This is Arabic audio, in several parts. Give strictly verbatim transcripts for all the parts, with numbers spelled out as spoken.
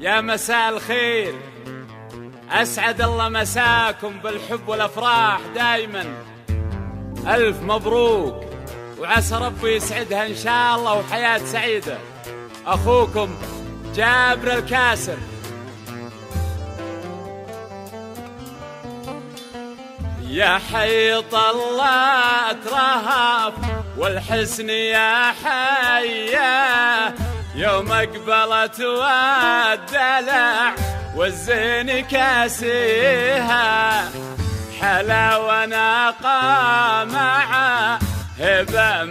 يا مساء الخير، أسعد الله مساكم بالحب والأفراح دايما. ألف مبروك وعسى ربي يسعدها إن شاء الله وحياة سعيدة. أخوكم جابر الكاسر. يا حيط الله ترهف والحسن يا حيا، يوم اقبلت والدلع والزين كاسيها، حلاوة ناقة مع هبة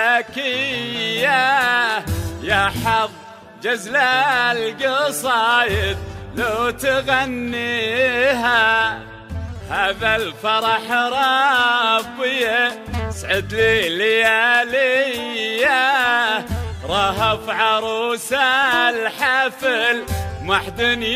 ملكية، يا حظ جزل القصايد لو تغنيها. هذا الفرح ربي يسعد لي لياليه، رهف عروس الحفل محد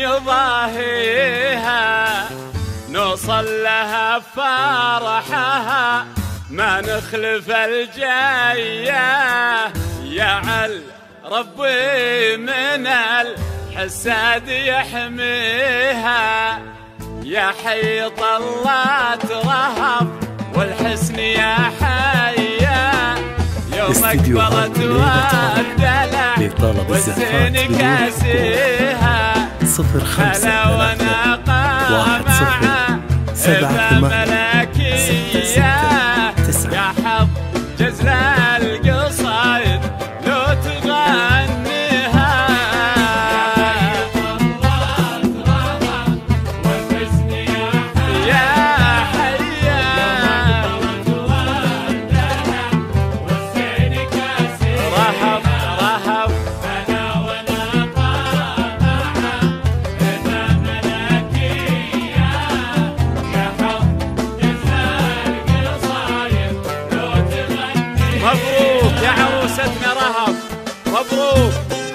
يضاهيها، نوصل لها فرحها ما نخلف الجاية، يا عل ربي من الحساد يحميها. يا حيط الله ترهف والحسن يا حيا، يوم اقبلت والدلع والزين كاسيها، صفر خمسة ثلاثة واحد صفر سبعة ثمانية ستة ستة تسعة، يا حظ جزل القصايد لو تغنيها. مبروك يا عروستنا رهف، مبروك.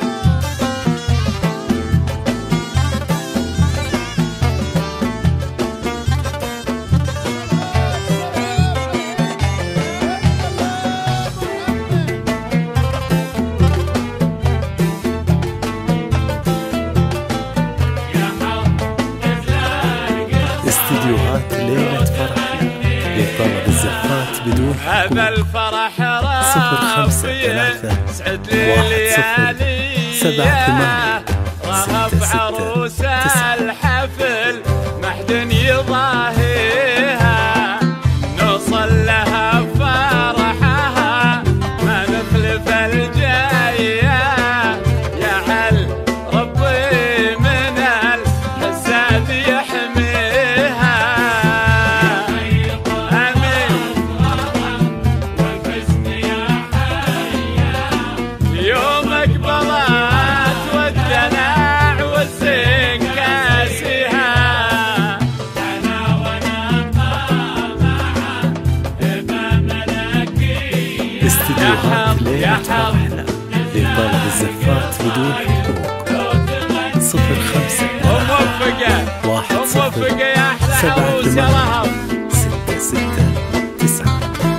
استديوهات ليلة فرح لطلب الزفات بدون هذا الفرح صفر خمسة ثلاثة واحد صفر سبعة ثمانية ستة عروس ستة الحفل محد يضاهيها، نوصل لها فرحها ما نخلف الجاية، يا عل ربي من الحساد يحميها. آمين. يوم اقبلت والدلع والزين كاسيها، استديوهات ليلة فرحنا لطلب الزفات بدون حقوق. صفر خمسة واحد صفر سبعة ثمانية ستة ستة تسعة.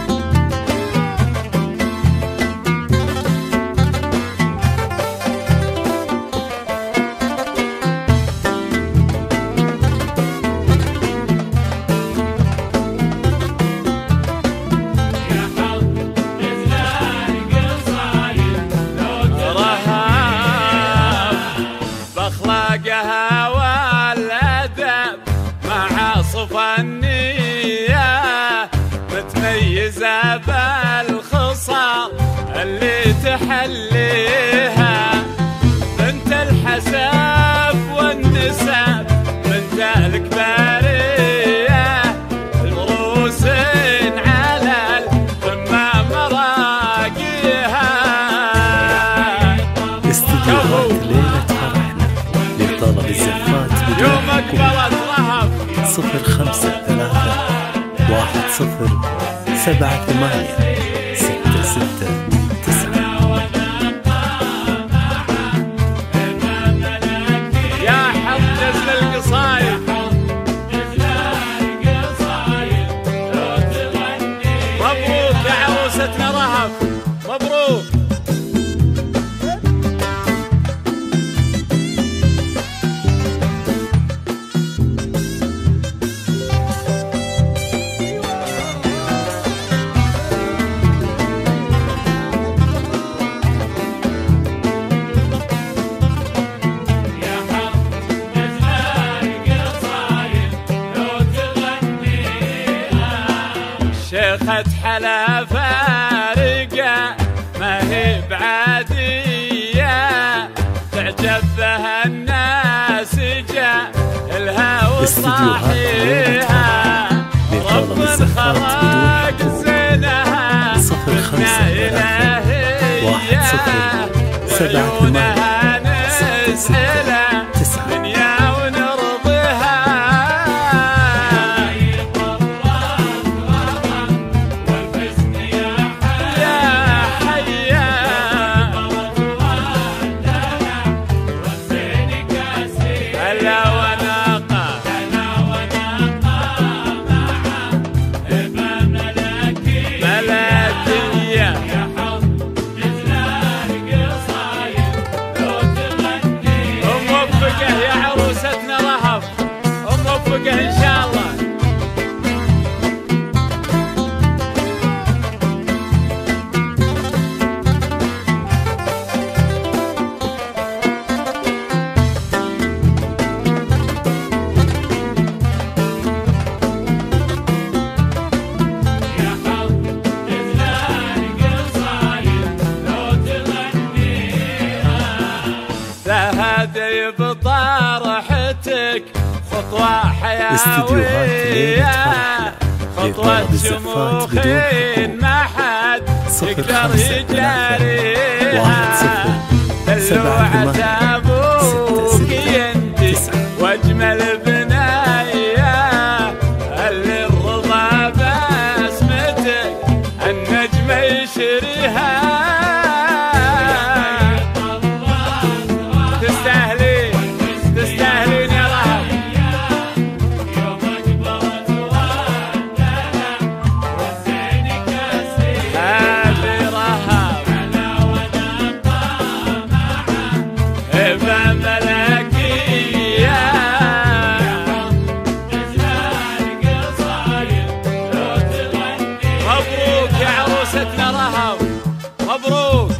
بأخلاقها والأدب مع صفا النية، متميزة بالخصال اللي تحليها، بنت الحساب والنسب بنت الكبارية، المروسين على القمة مراقيها. استديوهات ليلة فرحنا لطلب الزفات بدون يوم اقبلت رهف صفر خمسة ثلاثة واحد صفر سبعة ثمانية ستة ستة تسعة. يا حظ جزل القصايد، مبروك يا عروستنا رهف، مبروك. شيخة حلا فارقة ما هي بعادية، تعجب بها الناس جاء لها وصاحيها، رب خلق زينها صفر عيونها نسألها دنيا ونرضيها. يا حيا هلا وناقة ملكية موفقة يا عروستنا رهف، موفقة إن شاء الله. هذه بطرحتك خطوة حيوية، خطوة شموخ ما حد يقدر يجاريها، دلوعة أبوك ينتي واجمل بناية، اللي الرضا بسمتك النجم يشريها. مبروك يا عروستنا رهف، مبروك.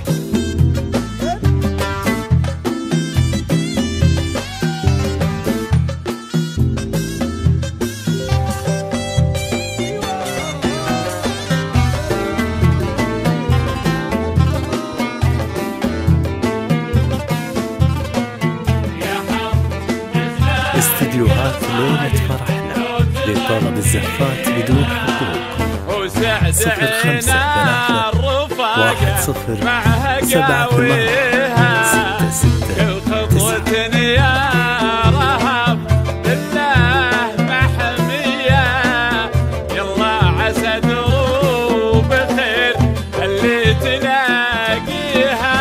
استديوهات ليلة فرحنا لطلب الزفات بدون حقوق. صفر خمسة ثلاثة واحد صفر سبعة ثمانية ستة ستة تسعة. يا رهف بالله محمية، يلا عسى دروب خير اللي تلاقيها.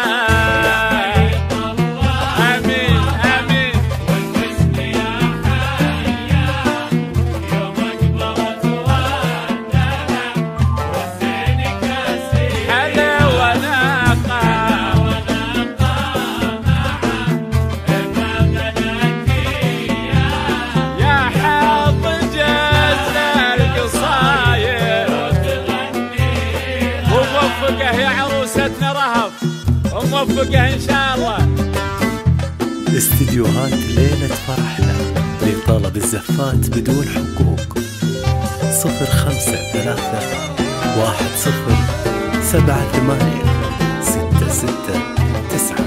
آمين آمين. حلا وناقة يا حظ جاز القصاير، وموفقة يا عروستنا رهف، وموفقة إن شاء الله. استديوهات ليلة فرحنا لطلب الزفات بدون حقوق. صفر خمسة ثلاثة واحد صفر سبعة ثمانية ستة ستة تسعة.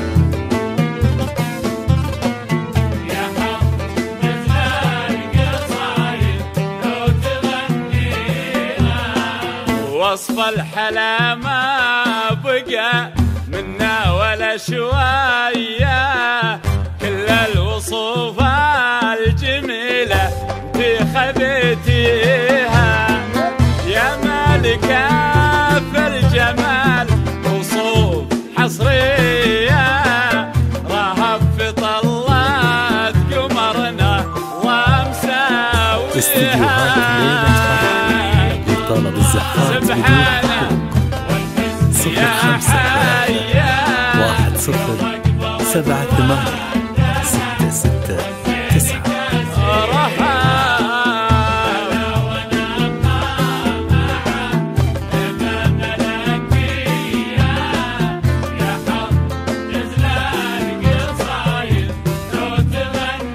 وصف الحلا ما بقى منا ولا شوية، كل الوصوف الجميلة انتي خذيتيها، يا مالكة في الجمال وصوف حصرية، رهف في طلات قمرنا ومساويها. لطلب الزفات سبحانه صفر خمسة واحد صفر سبعة ثمانية ستة ستة تسعة.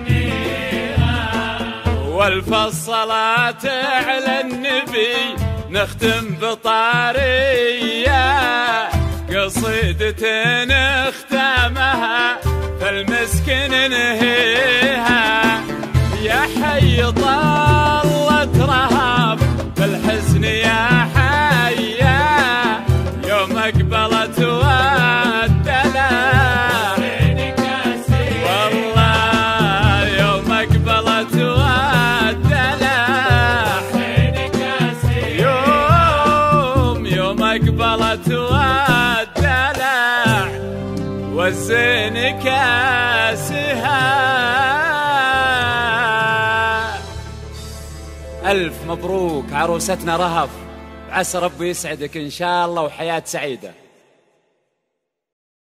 والفصلات على النبي نختم بطارية قصيدة نختمها فالمسكن ننهيها. يا حي طلت رهاب بالحزن يا حيا يوم اقبلت والدلع والله يوم اقبلت والدلع يوم يوم اقبلت والدلع والزين كاسها. ألف مبروك عروستنا رهف، عسى ربي يسعدك إن شاء الله وحياة سعيدة.